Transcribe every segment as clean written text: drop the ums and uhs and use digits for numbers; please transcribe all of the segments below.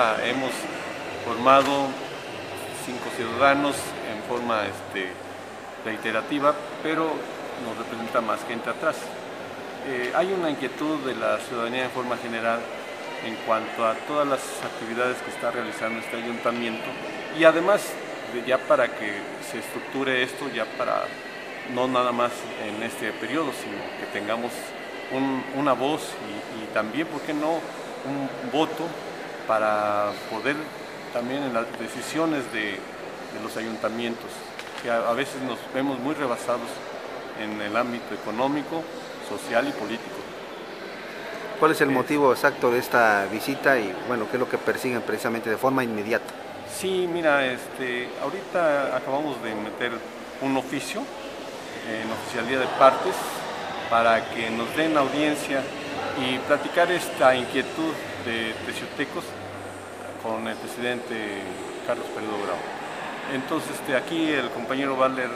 ya hemos formado 5 ciudadanos en forma reiterativa, pero nos representa más gente atrás. Hay una inquietud de la ciudadanía en forma general en cuanto a todas las actividades que está realizando este ayuntamiento, y además ya para que se estructure esto, ya para no nada más en este periodo, sino que tengamos una voz y también, ¿por qué no?, un voto para poder también en las decisiones de los ayuntamientos, que a veces nos vemos muy rebasados en el ámbito económico, social y político. ¿Cuál es el motivo exacto de esta visita y bueno, qué es lo que persiguen precisamente de forma inmediata? Sí, mira, ahorita acabamos de meter un oficio en oficialía de partes para que nos den audiencia y platicar esta inquietud de teciutecos con el presidente Carlos Peredo Bravo. Entonces aquí el compañero va a leer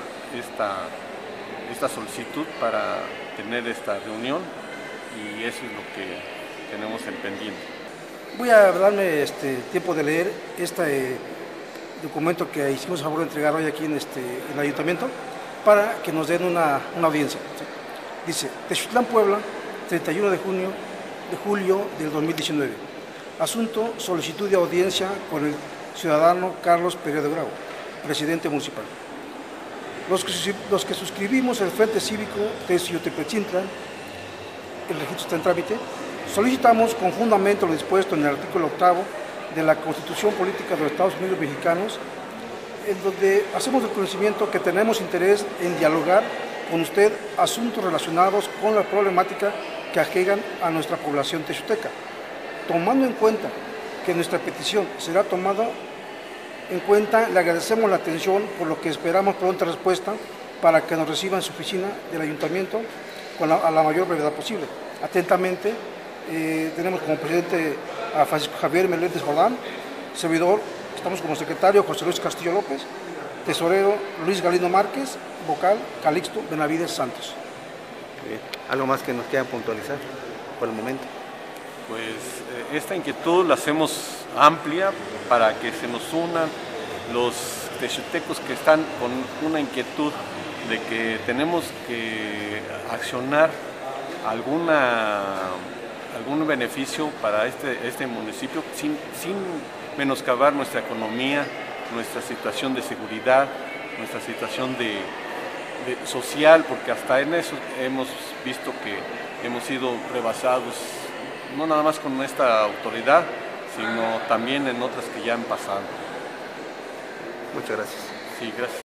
esta solicitud para tener esta reunión, y eso es lo que tenemos en pendiente. Voy a darme tiempo de leer este documento que hicimos a favor de entregar hoy aquí en el ayuntamiento para que nos den una audiencia. Dice: Texutlán, Puebla, 31 de julio del 2019. Asunto: solicitud de audiencia con el ciudadano Carlos Peredo Bravo, presidente municipal. Los que suscribimos el Frente Cívico Teciutepetzintla, el registro está en trámite, solicitamos con fundamento lo dispuesto en el artículo 8 de la Constitución Política de los Estados Unidos Mexicanos, en donde hacemos el conocimiento que tenemos interés en dialogar con usted asuntos relacionados con la problemática que aquejan a nuestra población texuteca. Tomando en cuenta que nuestra petición será tomada en cuenta, le agradecemos la atención, por lo que esperamos pronta respuesta para que nos reciba en su oficina del ayuntamiento a la mayor brevedad posible. Atentamente, tenemos como presidente a Francisco Javier Meléndez Jordán, servidor, estamos como secretario José Luis Castillo López, tesorero Luis Galindo Márquez, vocal Calixto Benavides Santos. Bien. ¿Algo más que nos quieran puntualizar por el momento? Pues esta inquietud la hacemos amplia para que se nos unan los texutecos que están con una inquietud de que tenemos que accionar algún beneficio para este municipio sin menoscabar nuestra economía, nuestra situación de seguridad, nuestra situación social, porque hasta en eso hemos visto que hemos sido rebasados, no nada más con esta autoridad, sino también en otras que ya han pasado. Muchas gracias. Sí, gracias.